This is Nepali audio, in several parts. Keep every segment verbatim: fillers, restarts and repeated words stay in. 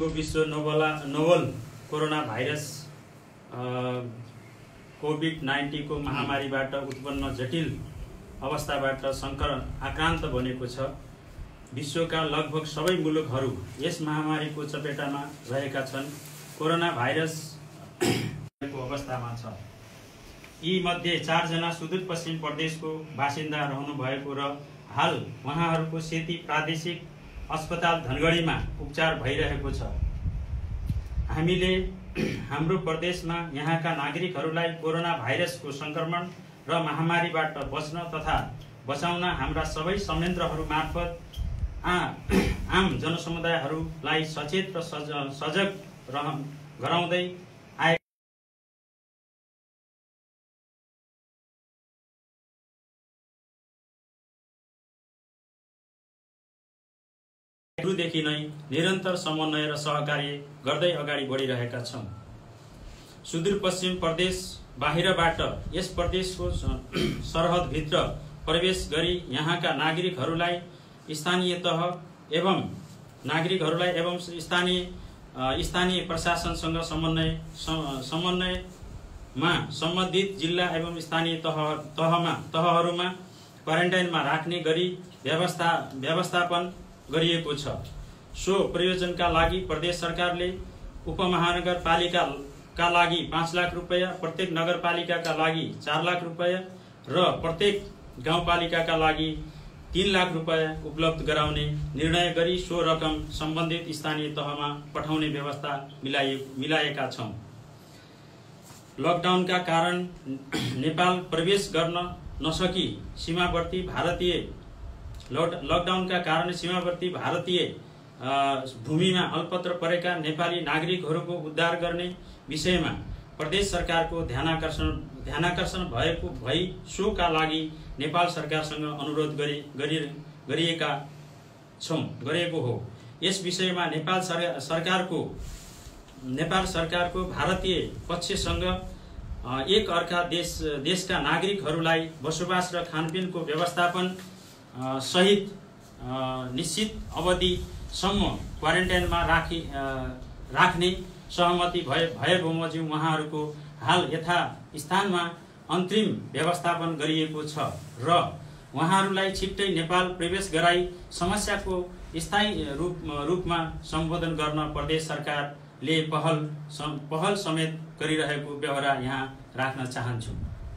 विश्व novel novel corona virus covid nineteen को महामारीबाट उत्पन्न जटिल अवस्थाबाट संक्रमण आक्रान्त बनेको छ। विश्वका लगभग सबै मुलुकहरू यस महामारीको चपेटामा रहेका छन्। कोरोना भाइरस को अवस्थामा छ। यी मध्ये चारजना सुदूरपश्चिम प्रदेशको बासिन्दा रहनु भएको र हाल उहाँहरूको सेती प्रादेशिक अस्पताल धनगढीमा उपचार भइरहेको छ। हामीले हाम्रो प्रदेशमा यहाँका नागरिकहरूलाई कोरोना भाइरसको संक्रमण र महामारीबाट बच्न तथा बचाउन हाम्रा सबै संयन्त्रहरू मार्फत आम जनसमुदायहरूलाई सचेत र सजग रह गराउँदै आए देखि नै निरन्तर समन्वय र सहकार्य गर्दै अगाडि बढिरहेका छौं। सुदूरपश्चिम प्रदेश बाहिरबाट यस प्रदेशको सरहदभित्र प्रवेश गरी यहाँका नागरिकहरूलाई स्थानीय तह एवं नागरिकहरूलाई एवं स्थानीय स्थानीय प्रशासनसँग समन्वय समन्वयमा सम्बन्धित जिल्ला एवं स्थानीय तह तहमा तहहरूमा क्वारेन्टाइनमा राख्ने गरी व्यवस्था व्यवस्थापन गरिएको छ। सो प्रयोजनका लागि प्रदेश सरकारले उपमहानगरपालिकाका लागि पाँच लाख रुपैयाँ, प्रत्येक नगरपालिकाका लागि चार लाख रुपैयाँ र प्रत्येक गाउँपालिकाका लागि तीन लाख रुपैयाँ उपलब्ध गराउने निर्णय गरी सो रकम सम्बन्धित स्थानीय तहमा पठाउने व्यवस्था मिलाइ मिलाएका छौं। लकडाउनका कारण नेपाल प्रवेश गर्न नसकी सीमावर्ती भारतीय लकडाउनका कारण सीमावर्ती भारतीय भूमिमा अल्पत्र परेका नेपाली नागरिकहरूको उद्धार गर्ने विषयमा प्रदेश सरकारको ध्यानाकर्षण ध्यानाकर्षण भएको भई सोका लागि नेपाल सरकारसँग अनुरोध गरी गरिएका छौं गरेको हो। यस विषयमा नेपाल सरकारको नेपाल सरकारको भारतीय पक्षसँग एक अर्का देश देशका नागरिकहरूलाई बसोबास र खानपिनको व्यवस्थापन सहित निश्चित अवधिसम्म क्वारेन्टाइनमा राखी राख्ने सहमति भए भए बमोजिम उहाँहरूको हाल यथा स्थानमा अन्तरिम व्यवस्थापन गरिएको छ र उहाँहरूलाई छिट्टै नेपाल प्रवेश गराई समस्याको स्थायी रूप रूपमा सम्बोधन गर्न प्रदेश सरकारले पहल पहल समेत गरिरहेको व्यवहार यहाँ राख्न चाहन्छु।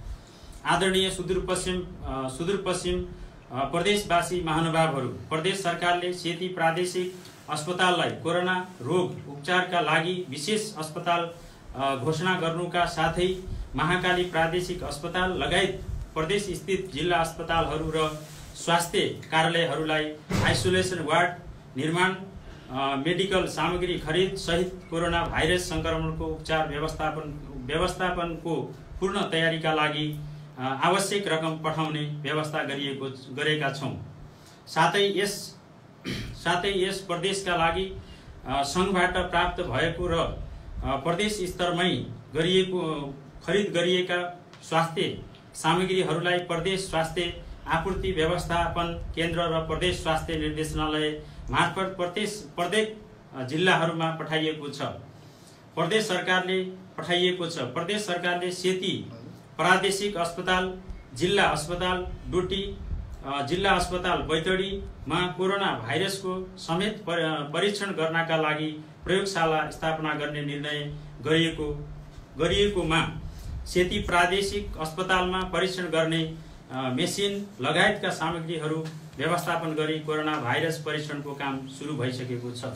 आदरणीय सुदूरपश्चिम सुदूरपश्चिम प्रदेशवासी महानुभावहरू, प्रदेश सरकारले सेती प्रादेशिक अस्पताललाई कोरोना रोग उपचारका लागि विशेष अस्पताल घोषणा गर्नुका साथै महाकाली प्रादेशिक अस्पताल लगायत प्रदेश स्थित जिल्ला अस्पतालहरू र स्वास्थ्य कार्यालयहरूलाई आइसोलेसन वार्ड निर्माण, मेडिकल सामग्री खरिद सहित कोरोना भाइरस संक्रमणको उपचार व्यवस्थापन व्यवस्थापनको पूर्ण तयारीका लागि आवश्यक रकम पठाउने व्यवस्था गरिएको गरेका छौं। साथै यस साथै यस प्रदेशका लागि संघबाट प्राप्त भएको र प्रदेश स्तरमै गरिएको खरिद गरिएका स्वास्थ्य सामग्रीहरूलाई प्रदेश स्वास्थ्य आपूर्ति व्यवस्थापन केन्द्र र प्रदेश स्वास्थ्य निर्देशनालय मार्फत प्रदेश प्रत्येक जिल्लाहरूमा पठाइएको छ। प्रदेश सरकारले पठाइएको छ। प्रदेश सरकारले सेती प्रादेशिक अस्पताल, जिल्ला अस्पताल डोटी, जिल्ला अस्पताल बैतडीमा कोरोना भाइरसको समेत परीक्षण गर्नका लागि प्रयोगशाला स्थापना गर्ने निर्णय गरिएको गरिएकोमा सेती प्रादेशिक अस्पतालमा परीक्षण गर्ने मेसिन लगायतका सामग्रीहरू व्यवस्थापन गरी कोरोना भाइरस परीक्षणको काम सुरु भइसकेको छ।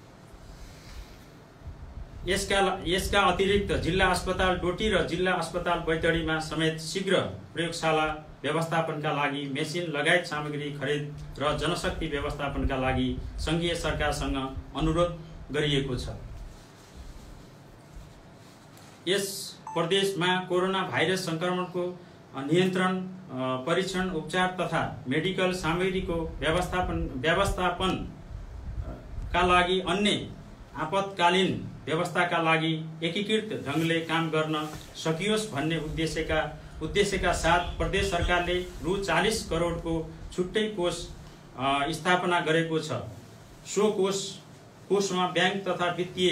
यसका यसका अतिरिक्त जिल्ला अस्पताल डोटी र जिल्ला अस्पताल बैतडीमा समेत शीघ्र प्रयोगशाला व्यवस्थापनका लागि मेसिन लगायत सामग्री खरिद र जनशक्ति व्यवस्थापनका लागि संघीय सरकारसँग अनुरोध गरिएको छ। यस प्रदेशमा कोरोना भाइरस संक्रमणको नियन्त्रण, परीक्षण, उपचार तथा मेडिकल सामग्रीको व्यवस्थापन व्यवस्थापनका लागि अन्य आपतकालीन व्यवस्थाका लागि एकीकृत ढंगले काम गर्न सकियोस् भन्ने उद्देश्यका उद्देश्यका साथ प्रदेश सरकारले रु चालीस करोडको छुट्टै कोष स्थापना गरेको छ। सो कोष कोषमा ब्याङ्क तथा वित्तीय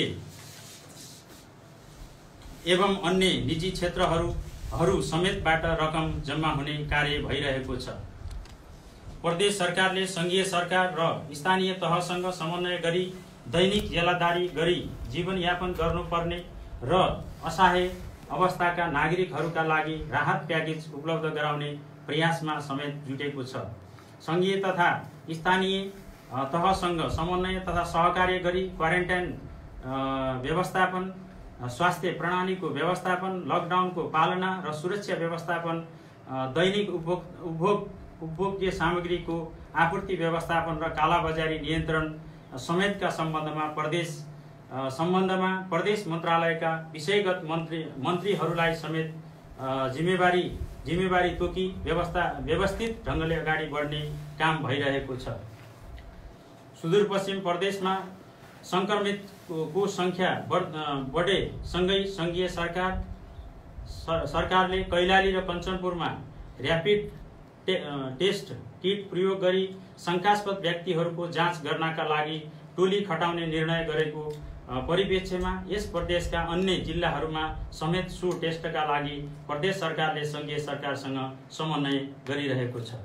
एवं अन्य निजी क्षेत्रहरू समेतबाट रकम जम्मा हुने कार्य भइरहेको छ। प्रदेश सरकारले संघीय सरकार र स्थानीय तहसँग समन्वय गरी दैनिक जेलादारी गरी जीवनयापन गर्नुपर्ने र असहाय अवस्थाका नागरिकहरूका लागि राहत प्याकेज उपलब्ध गराउने प्रयासमा समेत जुटेको छ। संघीय तथा स्थानीय तहसँग समन्वय तथा सहकार्य गरी क्वारेन्टाइन व्यवस्थापन, स्वास्थ्य प्रणालीको व्यवस्थापन, लकडाउनको पालना र सुरक्षा व्यवस्थापन, दैनिक उपभोग उपभोग उपभोग्य सामग्रीको आपूर्ति व्यवस्थापन र कालाबजारी नियन्त्रण समेतका सम्बन्धमा प्रदेश सम्बन्धमा प्रदेश मन्त्रालयका विषयगत मन्त्री मन्त्रीहरूलाई समेत जिम्मेवारी जिम्मेवारी तोकी व्यवस्था व्यवस्थित ढङ्गले अगाडि बढ्ने काम भइरहेको छ। सुदूरपश्चिम प्रदेशमा संक्रमितको संख्या बढे सँगै संघीय सरकार सरकारले कैलाली र कञ्चनपुरमा र्यापिड टे, टेस्ट किट प्रयोग गरी शङ्कास्पद व्यक्तिहरूको जाँच गर्नका लागि टोली खटाउने निर्णय गरेको परिप्रेक्ष्यमा यस प्रदेशका अन्य जिल्लाहरूमा समेत सो टेस्टका लागि प्रदेश सरकारले संघीय सरकारसँग समन्वय गरिरहेको छ।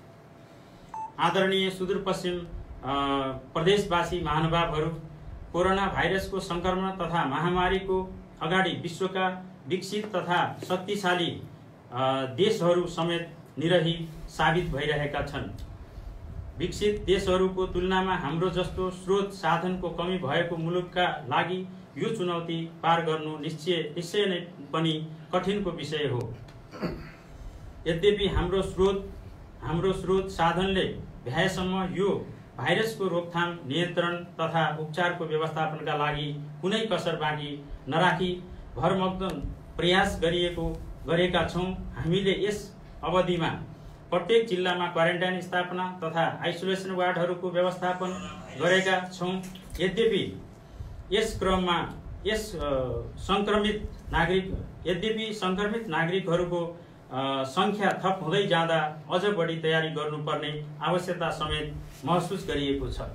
आदरणीय सुदूरपश्चिम प्रदेशवासी महानुभावहरू, कोरोना भाइरसको संक्रमण तथा महामारीको अगाडि विश्वका विकसित तथा शक्तिशाली देशहरू समेत निरही साबित भइरहेका छन्। विकसित देशहरूको तुलनामा हाम्रो जस्तो स्रोत साधनको कमी भएको मुलुकका लागि यो चुनौती पार गर्नु निश्चय निश्चय नै पनि कठिनको विषय हो। यद्यपि हाम्रो स्रोत हाम्रो स्रोत साधनले भ्याएसम्म यो भाइरसको रोकथाम, नियन्त्रण तथा उपचारको व्यवस्थापनका लागि कुनै कसर बाँकी नराखी भरमग्न प्रयास गरिएको गरेका छौँ। हामीले यस अवधिमा प्रत्येक जिल्लामा क्वारेन्टाइन स्थापना तथा आइसोलेसन वार्डहरूको व्यवस्थापन गरेका छौँ। यद्यपि यस क्रममा यस संक्रमित नागरिक यद्यपि संक्रमित नागरिकहरूको संख्या थप हुँदै जाँदा अझ बढी तयारी गर्नुपर्ने आवश्यकता समेत महसुस गरिएको छ।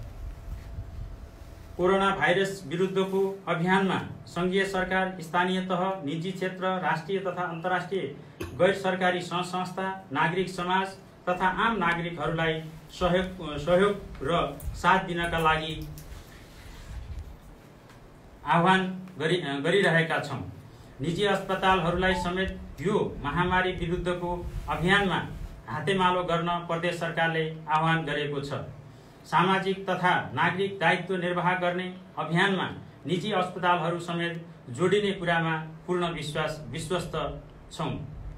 कोरोना भाइरस विरुद्धको अभियानमा संघीय सरकार, स्थानीय तह, निजी क्षेत्र, राष्ट्रिय तथा अन्तर्राष्ट्रिय गैर सरकारी सङ्घ संस्था, नागरिक समाज तथा आम नागरिकहरूलाई सहयोग सहयोग र साथ दिनका लागि आह्वान गरि गरिरहेका छौँ। निजी अस्पतालहरूलाई समेत यो महामारी विरुद्धको अभियानमा हातेमालो गर्न प्रदेश सरकारले आह्वान गरेको छ। सामाजिक तथा नागरिक दायित्व निर्वाह गर्ने अभियानमा निजी अस्पतालहरू समेत जोडिने कुरामा पूर्ण विश्वास विश्वस्त छौँ।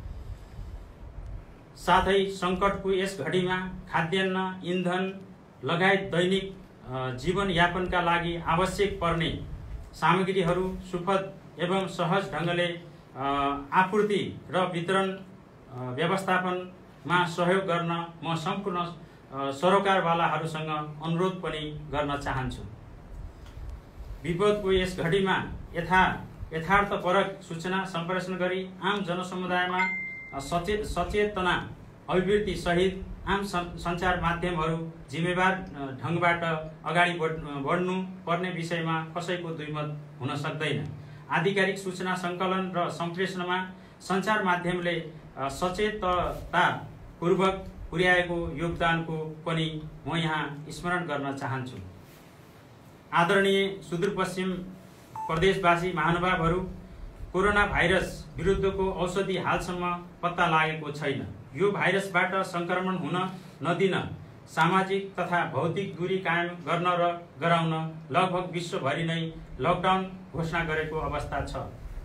साथै सङ्कटको यस घडीमा खाद्यान्न, इन्धन लगायत दैनिक जीवनयापनका लागि आवश्यक पर्ने सामग्रीहरू सुपथ एवं सहज ढङ्गले आपूर्ति र वितरण व्यवस्थापनमा सहयोग गर्न म सम्पूर्ण सरोकारवालाहरूसँग अनुरोध पनि गर्न चाहन्छु। विपदको यस घडीमा यथा यथार्थपरक सूचना सम्प्रेषण गरी आम जनसमुदायमा सचेत सचेतना अभिवृद्धि सहित आम सञ्चार माध्यमहरू जिम्मेवार ढङ्गबाट अगाडि बढ्नु पर्ने विषयमा कसैको दुईमत हुन सक्दैन। आधिकारिक सूचना सङ्कलन र सम्प्रेषणमा सञ्चार माध्यमले सचेततापूर्वक पुर्याएको योगदानको पनि म यहाँ स्मरण गर्न चाहन्छु। आदरणीय सुदूरपश्चिम प्रदेशवासी महानुभावहरू, कोरोना भाइरस विरुद्धको औषधि हालसम्म पत्ता लागेको छैन। यो भाइरसबाट सङ्क्रमण हुन नदिन सामाजिक तथा भौतिक दूरी कायम गर्न र गराउन लगभग विश्वभरि नै लकडाउन घोषणा गरेको अवस्था छ।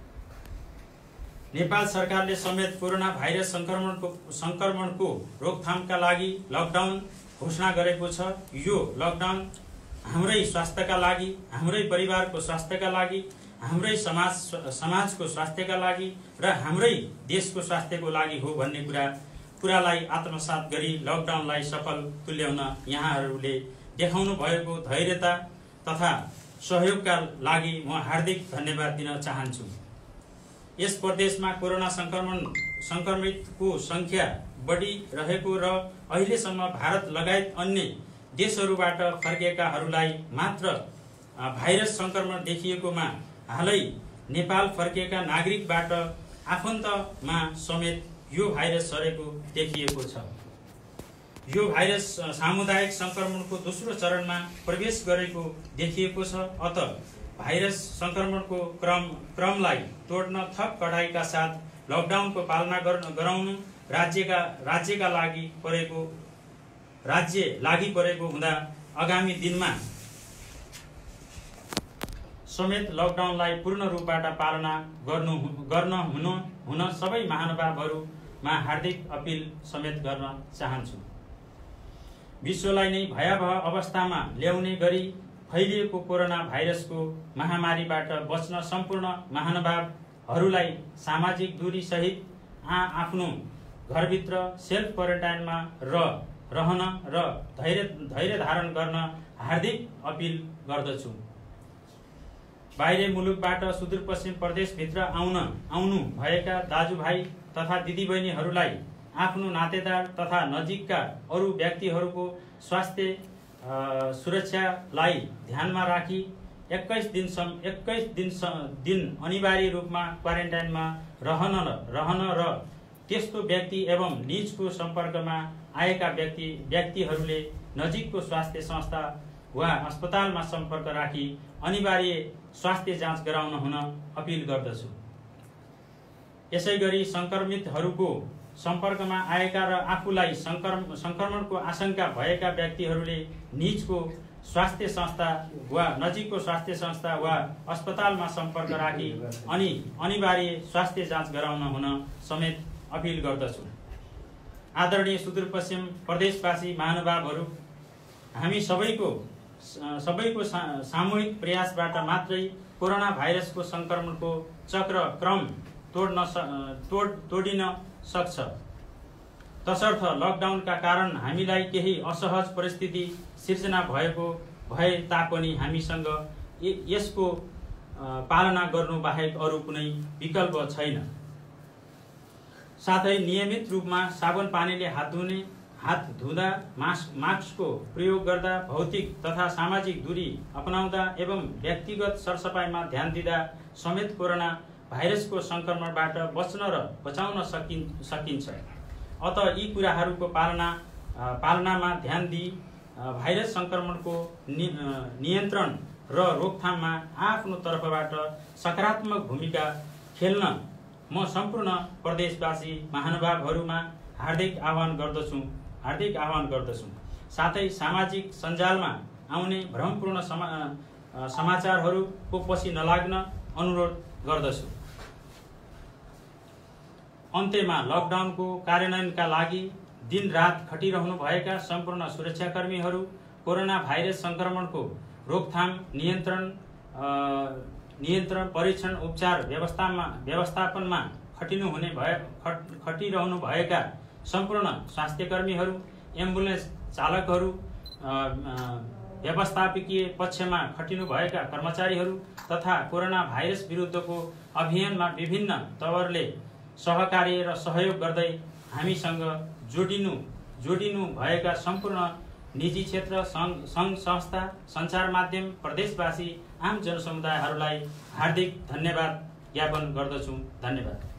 नेपाल सरकारले समेत कोरोना भाइरस सङ्क्रमणको सङ्क्रमणको रोकथामका लागि लकडाउन घोषणा गरेको छ। यो लकडाउन हाम्रै स्वास्थ्यका लागि, हाम्रै परिवारको स्वास्थ्यका लागि, हाम्रै समाज समाजको स्वास्थ्यका लागि र हाम्रै देशको स्वास्थ्यको लागि हो भन्ने कुरा कुरालाई आत्मसात गरी लकडाउनलाई सफल तुल्याउन यहाँहरूले देखाउनु भएको धैर्यता तथा सहयोगका लागि म हार्दिक धन्यवाद दिन चाहन्छु। यस प्रदेशमा कोरोना संक्रमण संक्रमितको संख्या बढिरहेको र अहिलेसम्म भारत लगायत अन्य देशहरूबाट फर्केकाहरूलाई मात्र भाइरस संक्रमण देखिएकोमा हालै नेपाल फर्किएका नागरिकबाट आफन्तमा समेत यो भाइरस सरेको देखिएको छ। यो भाइरस सामुदायिक संक्रमणको दोस्रो चरणमा प्रवेश गरेको देखिएको छ। अत भाइरस संक्रमणको क्रम क्रमलाई तोड्न थप कडाइका साथ लकडाउनको पालना गराउनु राज्यका राज्यका लागि परेको राज्य लागि परेको हुँदा आगामी दिनमा समेत लकडाउनलाई पूर्ण रूपबाट पालना गर्नु गर्न हुन हुन सबै महानुभावहरूमा हार्दिक अपिल समेत गर्न चाहन्छु। विश्वलाई नै भयावह अवस्थामा ल्याउने गरी फैलिएको कोरोना भाइरसको महामारीबाट बच्न सम्पूर्ण महानुभावहरूलाई सामाजिक दूरी सहित आ आफ्नो घरभित्र सेल्फ क्वारेन्टाइनमा र रहन र धैर्य धैर्य धारण गर्न हार्दिक अपिल गर्दछु। बाहिर मुलुकबाट सुदूरपश्चिम प्रदेशभित्र आउन आउनु भएका दाजुभाइ तथा दिदीबहिनीहरूलाई आफ्नो नातेदार तथा नजिकका अरू व्यक्तिहरूको स्वास्थ्य सुरक्षालाई ध्यानमा राखी एक्काइस दिनसम्म एक्काइस दिन दिन अनिवार्य रूपमा क्वारेन्टाइनमा रहन रहन र त्यस्तो व्यक्ति एवं निजको सम्पर्कमा आएका व्यक्ति व्यक्तिहरूले नजिकको स्वास्थ्य संस्था वा अस्पतालमा सम्पर्क राखी अनिवार्य स्वास्थ्य जाँच गराउन हुन अपिल गर्दछु। यसैगरी संक्रमितहरूको सम्पर्कमा आएका र आफूलाई संक्रमणको आशंका भएका व्यक्तिहरूले निजको स्वास्थ्य संस्था वा नजिकको स्वास्थ्य संस्था वा अस्पतालमा सम्पर्क राखी अनि अनिवार्य स्वास्थ्य जाँच गराउन हुन समेत अपिल गर्दछु। आदरणीय सुदूरपश्चिम प्रदेशवासी महानुभावहरू, हामी सबैको सबैको सामूहिक प्रयासबाट मात्रै कोरोना भाइरसको संक्रमणको चक्र क्रम तोड्न तोड तोडिन सक्छ। तसर्थ लकडाउनका कारण हामीलाई केही असहज परिस्थिति सिर्जना भएको भए तापनि हामीसँग यसको पालना गर्नु बाहेक अरू कुनै विकल्प छैन। साथै नियमित रूपमा साबुन पानीले हात धुने, हात धुँदा मास्क मास्कको प्रयोग गर्दा, भौतिक तथा सामाजिक दूरी अपनाउँदा एवं व्यक्तिगत सरसफाइमा ध्यान दिँदा समेत कोरोना भाइरसको संक्रमणबाट बच्न र बचाउन सकिन् सकिन्छ। अत यी कुराहरूको पालना पालनामा ध्यान दिई भाइरस संक्रमणको नि, नियन्त्रण र रोकथाममा आफ्नो तर्फबाट सकारात्मक भूमिका खेल्न म सम्पूर्ण प्रदेशवासी महानुभावहरूमा हार्दिक आह्वान गर्दछु हार्दिक आह्वान गर्दछु। साथै सामाजिक सञ्जालमा आउने भ्रमपूर्ण समा समाचारहरूको पछि नलाग्न अनुरोध गर्दछु। अन्त्यमा लकडाउनको कार्यान्वयनका लागि दिनरात खटिरहनु भएका सम्पूर्ण सुरक्षाकर्मीहरू, कोरोना भाइरस संक्रमणको रोकथाम, नियन्त्रण नियन्त्रण परीक्षण, उपचार व्यवस्थामा व्यवस्थापनमा खटिनु हुने भए खटिरहनु भएका सम्पूर्ण स्वास्थ्यकर्मीहरू, एम्बुलेन्स चालकहरू, व्यवस्थापकीय पक्षमा खटिनु भएका कर्मचारीहरू तथा कोरोना भाइरस विरुद्धको अभियानमा विभिन्न तवरले सहकार्य र सहयोग गर्दै हामीसँग जोडिनु जोडिनु भएका सम्पूर्ण निजी क्षेत्र, सङ्घ संस्था, सञ्चार माध्यम, प्रदेशवासी, आम जनसमुदायहरूलाई हार्दिक धन्यवाद ज्ञापन गर्दछु। धन्यवाद।